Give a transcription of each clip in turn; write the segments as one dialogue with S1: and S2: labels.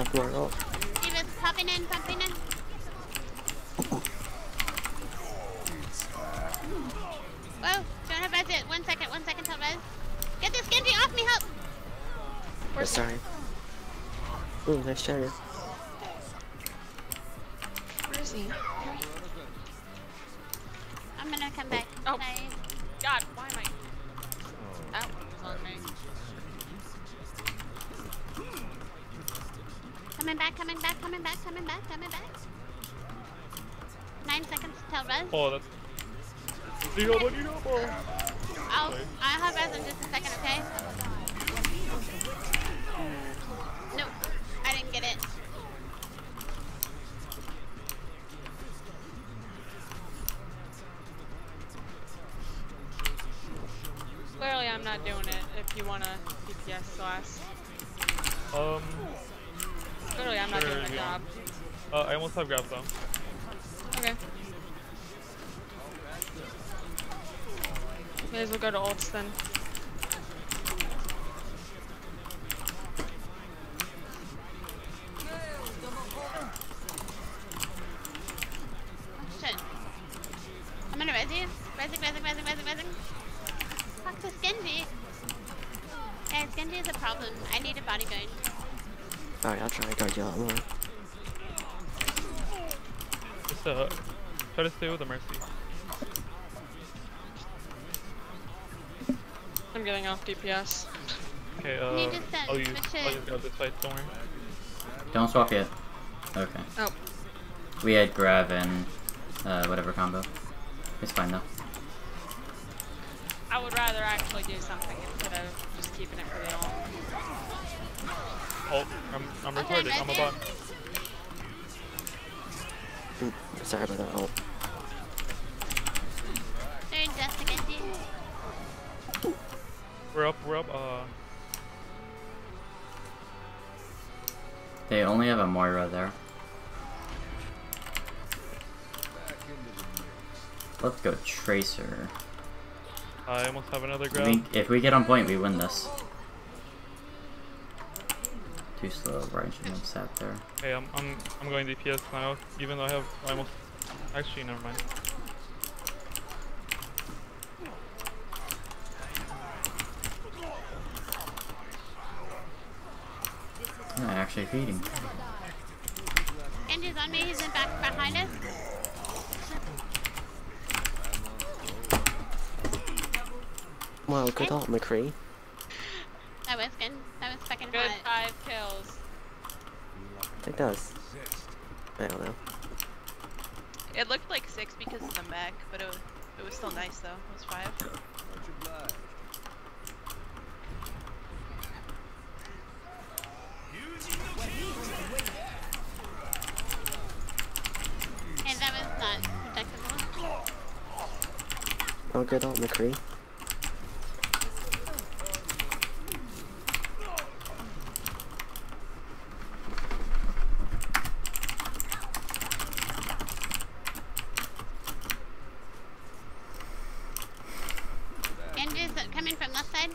S1: Come on, ult.
S2: D.Va's popping in, popping in. Whoa, don't have res yet. 1 second till res. Get this Genji off me, help!
S1: Where's sorry. Ooh, nice China.
S3: Where is he?
S2: I'm gonna come back.
S3: Oh.
S2: Nice.
S3: God, why am I? That one was on me.
S2: Coming back. 9 seconds till res.
S4: Oh, that's.
S2: I'll have res in just a second, okay? Nope, I didn't get it.
S3: Clearly, I'm not doing it. If you want a DPS class. Clearly, I'm not doing my job.
S4: I almost have grab though.
S3: Okay. May as well go to ults then.
S2: Oh shit. I'm gonna res you. Resing. Fuck this Genji. Guys, Genji is a problem. I need a body burn.
S1: Alright, I'll try to guard you a lot more.
S4: Just try to stay with the Mercy.
S3: I'm getting off DPS.
S4: Okay,
S2: You just sent,
S4: I'll use
S2: shit.
S4: grab this fight, don't worry.
S5: Don't swap yet. Okay.
S3: Oh.
S5: We had Grav and whatever combo. It's fine though.
S3: I would rather actually do something instead of just keeping it for the ult.
S4: Oh, I'm retarded, I'm a bot.
S1: Sorry about that ult.
S2: They're just against you.
S4: We're up,
S5: They only have a Moira there. Let's go Tracer.
S4: I almost have another
S5: I
S4: grab.
S5: think if we get on point, we win this. Too slow, Brian shouldn't have sat there.
S4: Hey, I'm going DPS now, even though I almost, actually, never mind.
S5: Yeah, actually feeding.
S2: Genji's on me, he's in back behind us.
S1: Wow, good ult, McCree.
S2: That was good. That was fucking
S3: Good
S2: hot.
S3: 5 kills.
S1: I think that was... I don't know.
S6: It looked like 6 because of the mech, but it was still nice though. It was 5.
S2: And that was not protectable.
S1: Oh, good ult, McCree.
S2: Genji's coming from left side.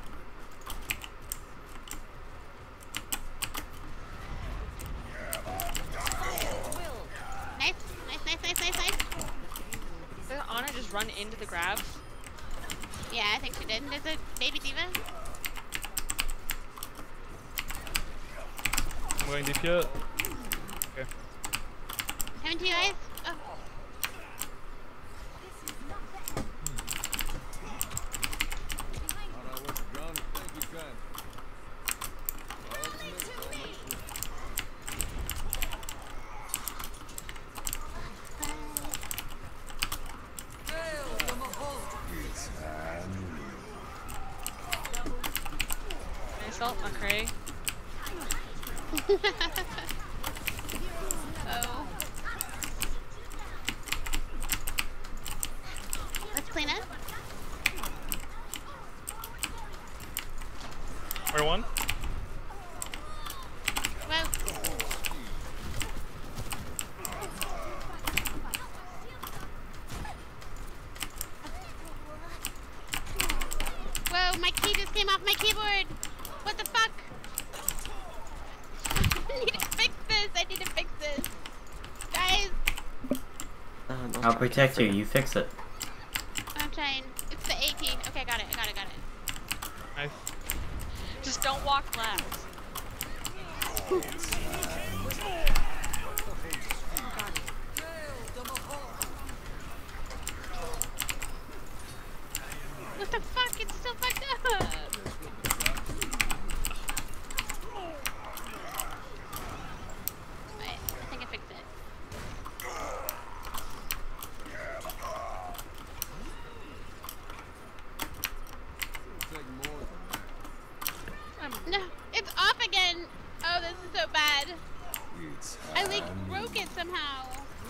S2: Nice.
S3: Did Ana just run into the grab?
S2: Yeah, I think she did. There's a baby D.Va.
S4: I'm going DPS. Okay.
S2: Coming to you guys. Oh.
S3: Nice ult, McCree.
S2: Oh. Let's clean up.
S4: Where one?
S2: Whoa. Whoa, my key just came off my keyboard. What the fuck? need to fix this. I need to fix this. Guys,
S5: I'll protect you. You fix it.
S2: I'm trying. It's the A key. Okay, got it.
S4: Nice.
S3: Just don't walk last.
S2: What the fuck? It's still fucked up. Wait, I think I fixed it. No, it's off again. Oh, this is so bad. I like broke it somehow.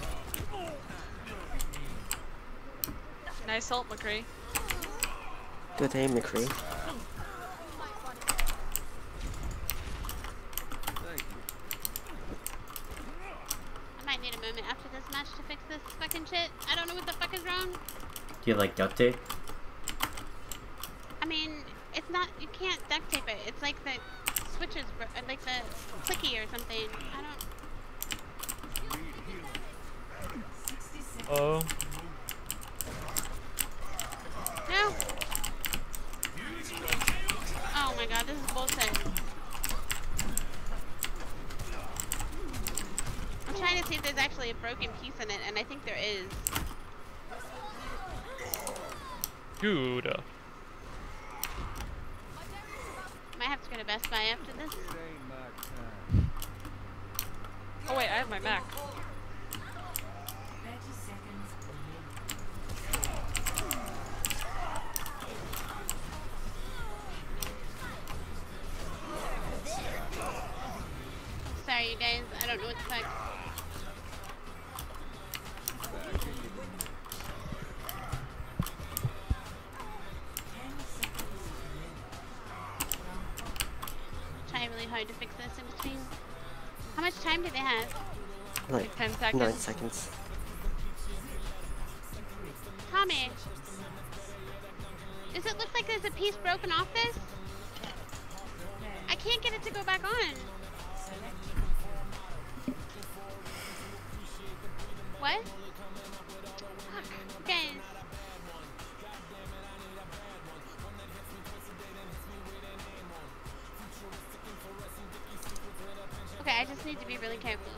S3: Nice ult, McCree.
S1: Good aim, McCree.
S2: I might need a moment after this match to fix this fucking shit. I don't know what the fuck is wrong.
S5: Do you like duct tape?
S2: I mean, it's not, you can't duct tape it. It's like the switches, like the clicky or something. I don't.
S4: Oh.
S2: No. Oh my god, this is bullshit. I'm trying to see if there's actually a broken piece in it, and I think there is.
S4: Good.
S2: Might have to go to Best Buy after this.
S3: Oh wait, I have my Mac.
S2: Sorry, you guys. I don't know what the fuck. Try really hard to fix this in between. How much time do they have?
S1: Like
S3: 10 seconds.
S1: 9 seconds.
S2: Tommy, does it look like there's a piece broken off this? I can't get it to go back on. What? Fuck, guys. Okay, I just need to be really careful.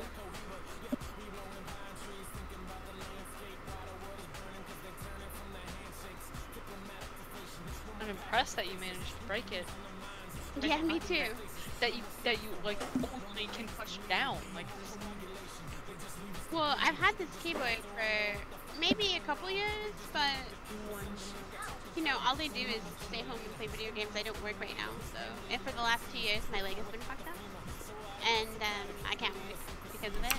S3: I'm impressed that you managed to break it.
S2: Yeah, me too.
S3: That you like only can touch down. Like this.
S2: Well, I've had this keyboard for maybe a couple years, but you know, all they do is stay home and play video games. I don't work right now, so and for the last 2 years, my leg has been fucked up, and I can't work because of it.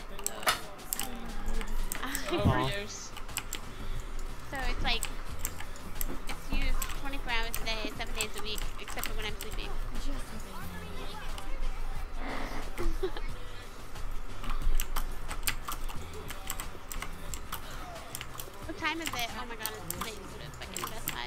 S2: So,
S3: Overuse.
S2: so it's like it's used 24 hours a day, 7 days a week, except for when I'm sleeping. What time is it? Oh my god, it's late to go to fucking Best Buy.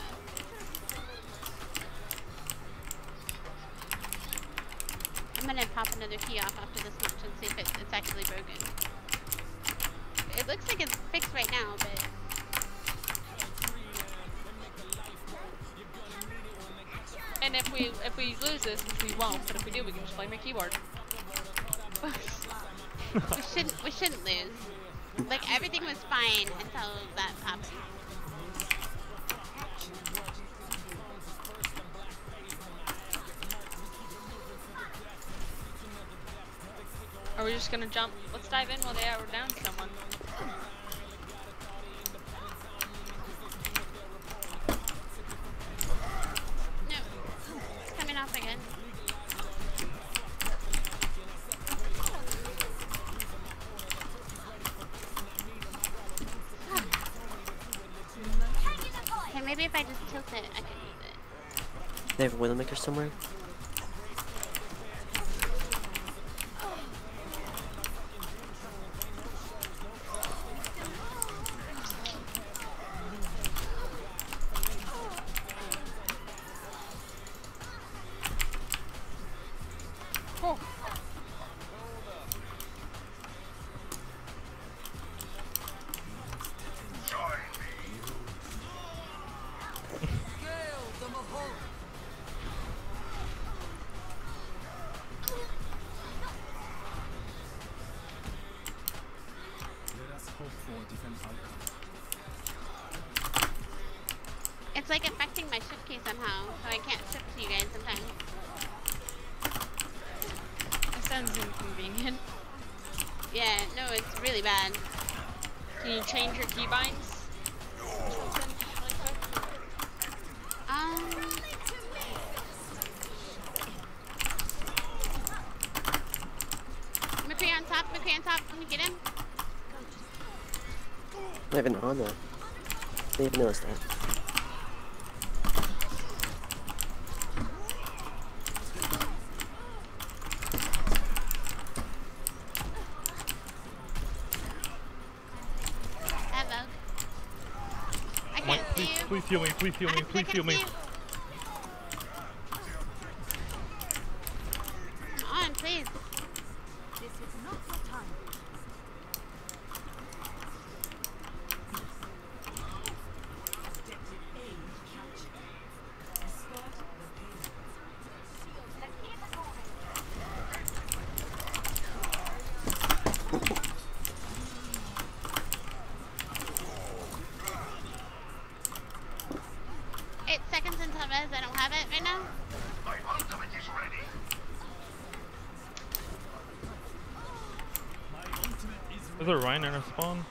S2: I'm gonna pop another key off after this match and see if it's actually broken. It looks like it's fixed right now, but...
S3: And if we lose this, which we won't, but if we do, we can just play my keyboard.
S2: we shouldn't lose. Like, everything was fine until that happened.
S3: Are we just gonna jump? Let's dive in while they are down someone.
S2: No. It's coming off again. Okay, maybe if I just tilt it, I can use it.
S1: They have a Widowmaker somewhere?
S2: It's like affecting my shift key somehow, so I can't shift to you guys sometimes.
S3: That sounds inconvenient.
S2: Yeah, no, it's really bad.
S3: Can you change your keybinds? Or something like that?
S2: McCree on top, McCree on top, can you get him?
S1: I haven't on that. I didn't even notice that.
S2: Hello. I can't see
S4: Please,
S2: you.
S4: please heal me, please heal me, please heal me.
S2: Come on, please. I don't have it right now.
S7: My ultimate is ready.
S4: Is there Ryan in our spawn?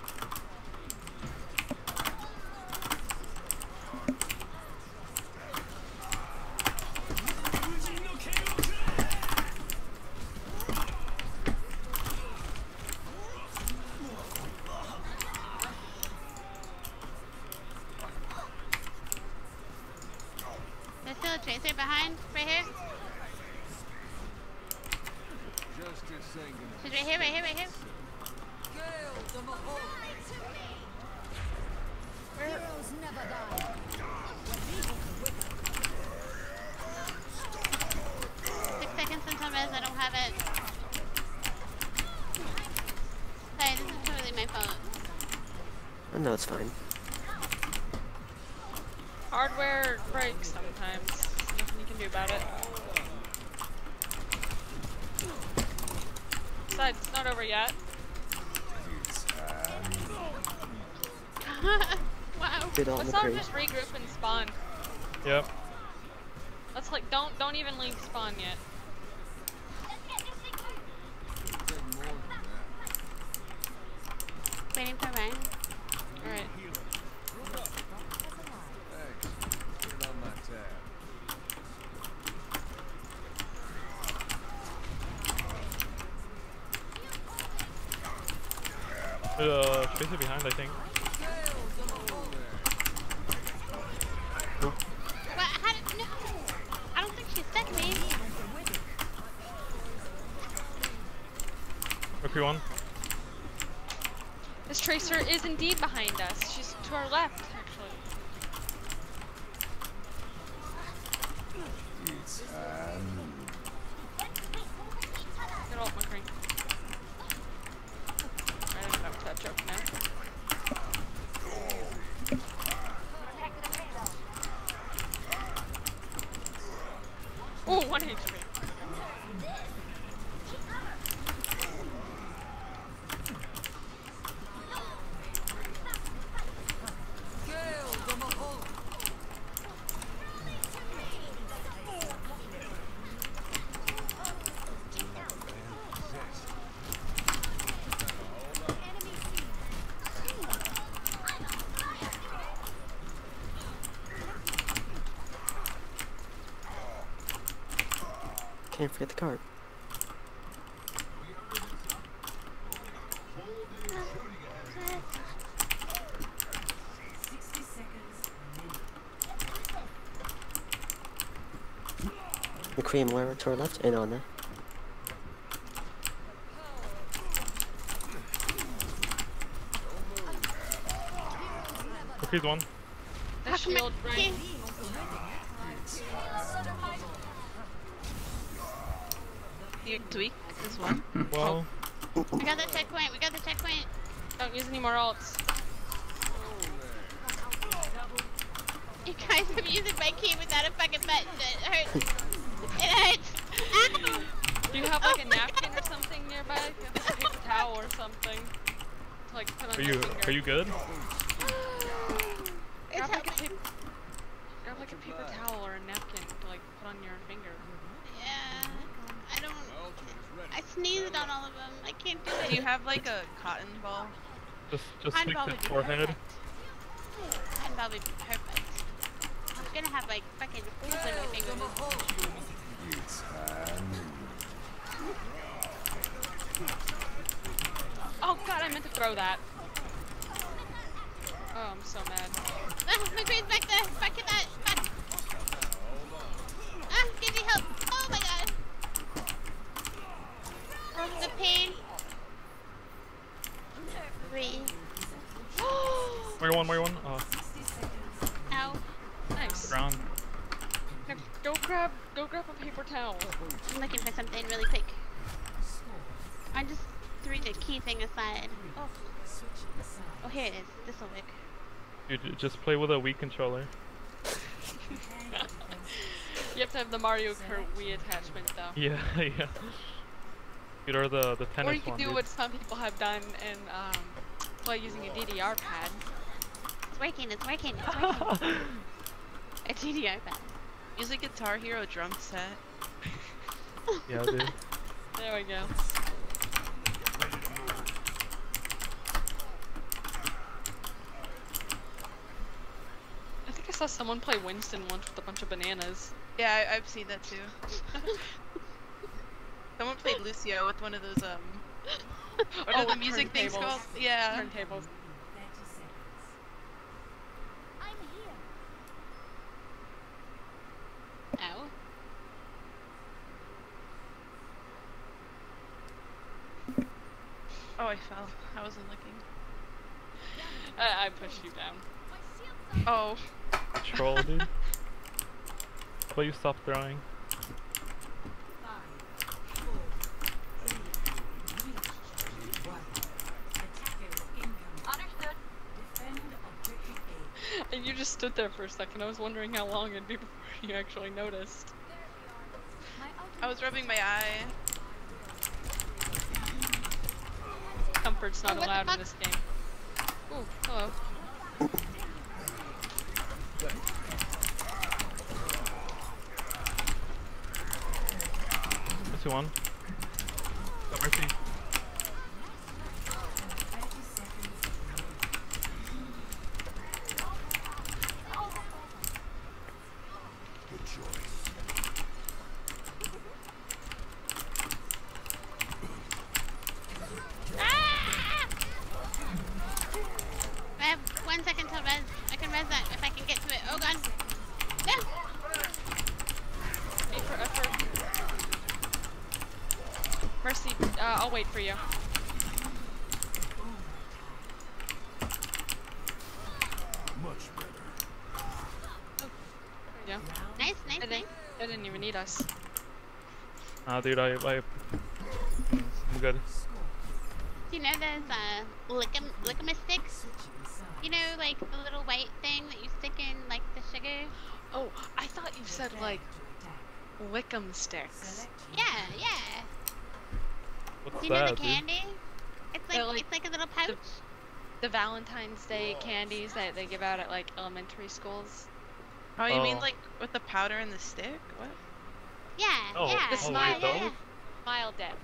S2: There's still a tracer behind, right here. She's right here, right here, right here.
S8: Heroes never die.
S2: 6 seconds until res, I don't have it. Sorry, this is totally my fault.
S1: Oh, no, it's fine.
S3: Hardware breaks sometimes. Nothing you can do about it. Besides, it's not over yet.
S2: Wow.
S1: Did all
S3: Let's
S1: the
S3: all
S1: crazy.
S3: just regroup and spawn.
S4: Yep.
S3: Let's like don't even leave spawn yet.
S2: Waiting for Ryan.
S3: Alright.
S4: Tracer behind, I think.
S2: What? How did, no. I don't think she stuck me.
S4: Mercury one.
S3: This tracer is indeed behind us. She's to our left, actually. Good old McCree. I don't have that joke now. Oh, 1 HP.
S1: Can't forget the card. The cream wire to our left and on there.
S4: Mercury's one.
S3: The shield, right?
S6: You tweak this one.
S4: Well,
S2: We got the checkpoint. We got the checkpoint.
S3: Don't use any more ults.
S2: You guys, I'm using my key without a fucking button. It hurts. It hurts. Ow!
S3: Do you have like a napkin or something nearby? You have like a paper towel or something to like put on your finger.
S4: are you good?
S2: It's
S3: Grab like a
S2: helping.
S3: paper. Grab like a paper towel or a napkin to like put on your finger.
S2: Yeah. I don't. I sneezed on all of them. I can't do it.
S6: Do you have like a cotton ball?
S4: Just
S2: Cotton
S4: stick
S2: ball
S4: the
S2: would be
S4: forehead.
S2: perfect. Cotton ball would be perfect. I'm gonna have like fucking holes in my fingers.
S3: Oh god, I meant to throw that. Oh, I'm so mad.
S2: Ah, my brain's back there. Back at that. Back. Ah, give me help. Oh my god. Oh, the pain. Breathe.
S4: Where you one? Oh,
S2: Ow.
S3: Nice.
S4: ground.
S3: Go grab a paper towel.
S2: I'm looking for something really quick. I just threw the key thing aside. Oh. Oh, here it is. This'll work.
S4: Dude, just play with a Wii controller.
S3: You have to have the Mario Kart Wii attachment though.
S4: Yeah, yeah. Dude, or the tennis
S3: Or you could
S4: one,
S3: do
S4: dude.
S3: what some people have done and play using a DDR pad.
S2: It's working. It's working. It's working. A TDR pad.
S6: Use a Guitar Hero drum set.
S4: Yeah, dude.
S3: There we go. I think I saw someone play Winston once with a bunch of bananas.
S6: Yeah, I've seen that too. Someone played Lucio with one of those what are the music things
S3: turntables.
S6: called? Yeah.
S3: Turntables.
S8: I'm here.
S2: Ow.
S6: Oh, I fell. I wasn't looking.
S3: I pushed you down.
S6: Oh.
S4: Troll, dude. How about you stop throwing?
S3: And you just stood there for a second. I was wondering how long it'd be before you actually noticed.
S6: I was rubbing my eye.
S3: Comfort's not
S2: Oh, what the
S3: allowed
S2: fuck?
S3: in this game. Ooh, hello.
S4: Let's do one. Got Mercy.
S2: Ah! I have 1 second till res. I can res that if I can get to it. Oh god. No!
S3: A for effort. Mercy, I'll wait for you. Yeah.
S2: Nice, nice, nice.
S3: They didn't even need us.
S4: Nah, dude, I'm good.
S2: Do you know those lickama sticks? You know, like the little white thing that you stick in like the sugar?
S3: Oh, I thought you said like Wickham sticks.
S2: Yeah, yeah.
S4: What's
S2: Do you know
S4: that,
S2: the
S4: dude?
S2: candy? It's
S3: They're
S2: like
S3: like
S2: it's like a little pouch.
S3: The Valentine's Day candies that they give out at like elementary schools.
S6: Oh, you mean
S4: Oh.
S6: like with the powder and the stick? What?
S2: Yeah,
S4: Oh,
S2: yeah.
S3: the smile,
S2: yeah, yeah.
S3: Smile dip.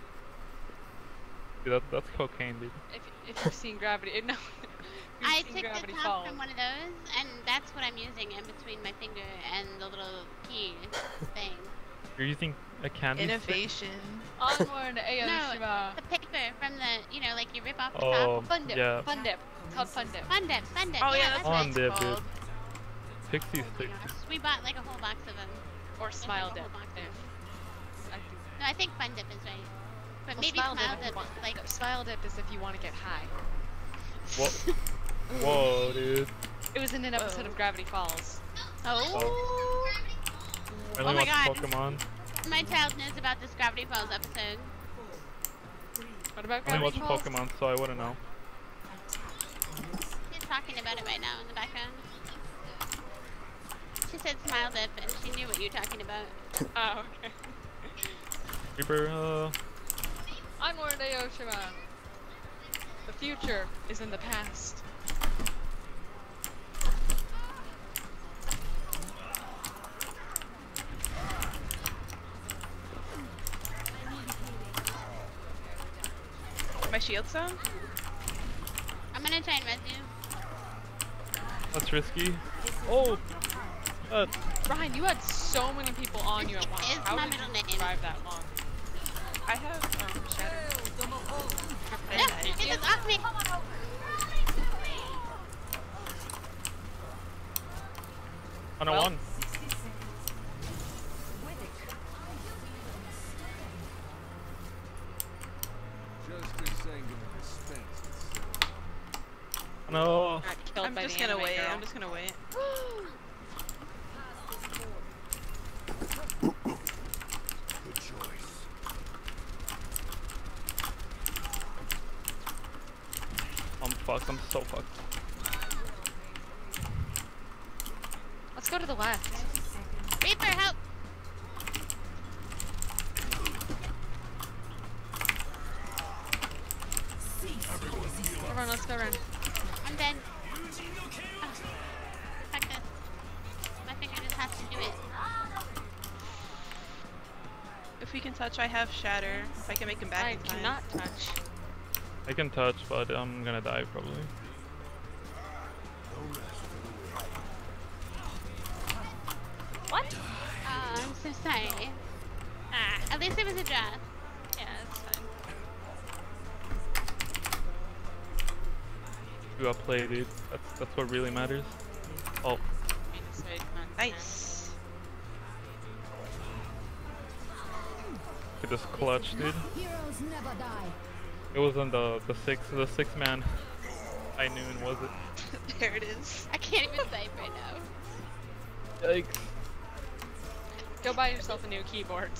S4: Dude, that's cocaine, dude.
S3: If you've seen Gravity, no. If
S2: I
S3: you've seen
S2: took
S3: Gravity
S2: the top
S3: Falls.
S2: from one of those, and that's what I'm using in between my finger and the little key thing.
S4: You're using a candy stick?
S6: Innovation.
S3: Onward, Ayo
S2: No,
S3: Shiva.
S2: the paper from the, you know, like you rip off the
S4: Oh,
S2: top.
S3: Fun dip.
S4: yeah.
S3: Fun dip. It's called fun dip.
S2: Fun dip, fun dip.
S6: Oh yeah,
S2: yeah,
S6: that's
S2: what
S6: what
S4: Fun
S6: it's
S4: dip,
S6: called.
S4: dude. Pixie stick.
S2: We bought like a whole box of them.
S3: Or smile
S2: like a
S3: dip.
S2: whole box of
S3: Yeah.
S2: them.
S3: I think.
S2: No, I think fun dip is right. But
S3: Well,
S2: maybe
S3: smile
S2: smile
S3: dip, if you
S2: dip
S3: want-
S2: is like.
S3: no, smile dip is if you want to get high.
S4: Whoa. Whoa, dude.
S3: It was in an episode of Gravity Falls.
S2: Oh.
S4: I
S2: Oh
S4: only
S2: my
S4: watch
S2: god.
S4: Pokemon.
S2: My child knows about this Gravity Falls episode.
S3: What about
S4: I only
S3: Gravity
S4: watch
S3: Falls?
S4: Pokemon, so I wouldn't know.
S2: She's talking about it right now in the background. She said smile dip, and she knew what you were talking about.
S3: Oh, okay.
S4: Reaper,
S3: Onward, Ayo Shiva. The future is in the past.
S6: shield some?
S2: I'm gonna try and res you.
S4: That's risky. Oh!
S3: Ryan, you had so many people on you at once.
S2: It's
S3: How
S2: my
S3: did
S2: middle
S3: you
S2: name.
S3: survive that long?
S6: I have shatter.
S2: No, he just off me.
S4: On a
S3: Well.
S4: 1. No.
S3: Got killed
S6: I'm
S3: by
S6: just
S3: the
S6: gonna
S3: anime
S6: wait.
S3: girl.
S6: I'm just gonna wait.
S7: Good choice.
S4: I'm fucked. I'm so fucked.
S3: Let's go to the left.
S2: Reaper, help!
S3: Run, let's go run.
S2: I'm dead. Oh. Fuck this. My finger just has to do it.
S6: If we can touch, I have shatter. If I can make him back
S3: I
S6: in time.
S3: cannot touch.
S4: I can touch, but I'm gonna die probably.
S3: What?
S2: Oh, I'm so sorry. Ah, at least it was a draw.
S3: Yeah, it's fine.
S4: You got play, dude. That's what really matters. Oh,
S6: Nice.
S4: look at this clutch, dude.
S8: Heroes never die.
S4: It wasn't the six man. I knew it was it.
S6: There it is.
S2: I can't even type right now.
S4: Yikes.
S3: Go buy yourself a new keyboard.